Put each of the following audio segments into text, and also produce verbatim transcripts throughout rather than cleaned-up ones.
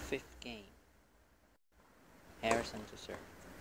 fifth game. Harrison to serve.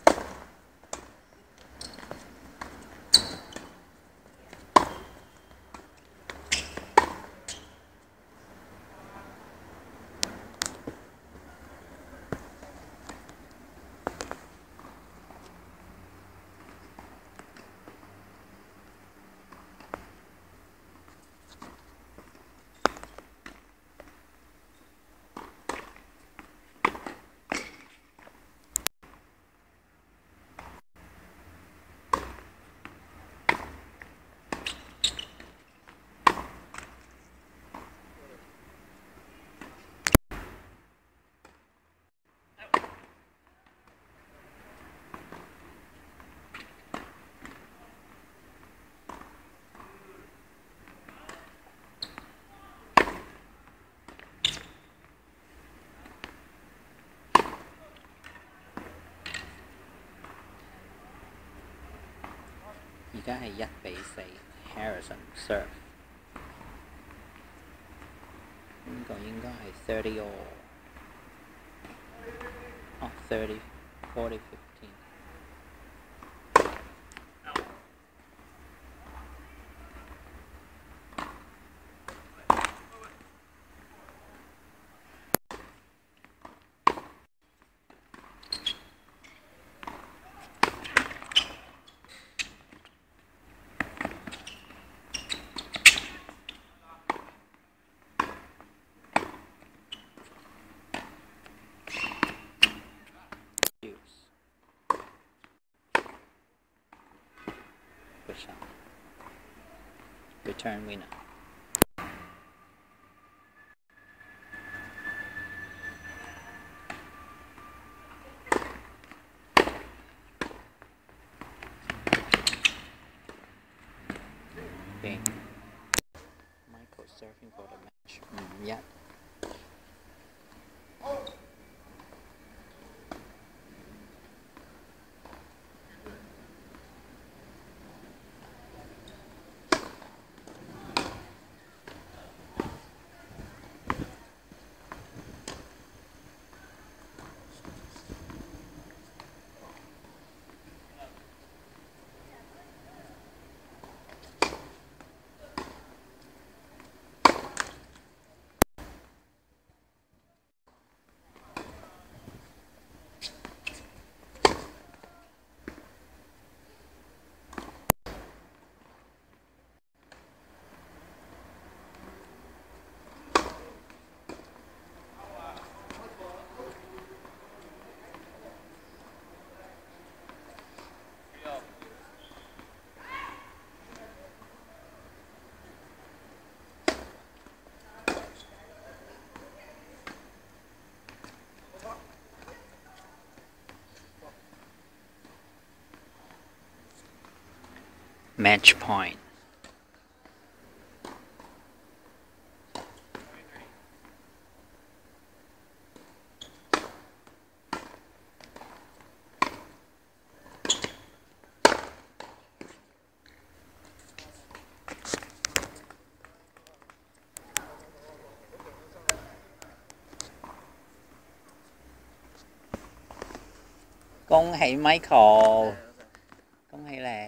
而家係一比四 Harrison serve， 呢個應該係 thirty all， 哦 thirty forty fifteen。Return winner. Okay. Michael serving for the match. Mm, yeah. Match point.恭喜 Michael， 恭喜你。